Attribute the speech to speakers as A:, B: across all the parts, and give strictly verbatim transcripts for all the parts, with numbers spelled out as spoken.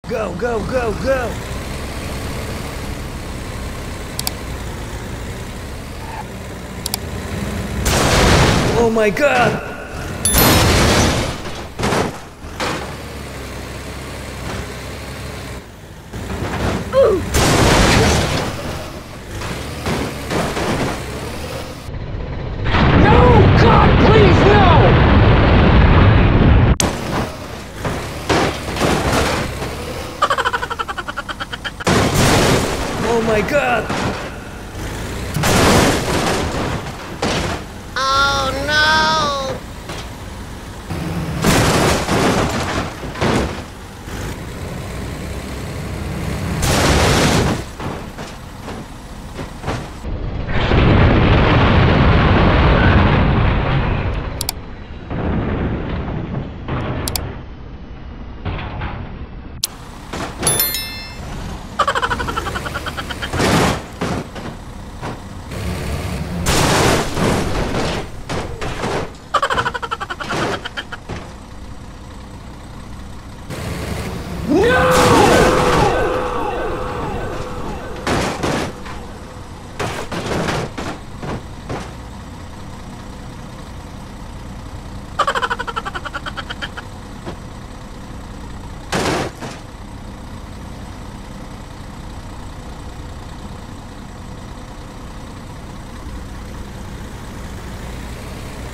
A: Go, go, go, go! Oh my god!
B: Ooh.
C: No! God, please, no!
A: Oh my god!
B: Oh no!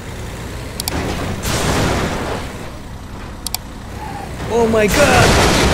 A: Oh my god!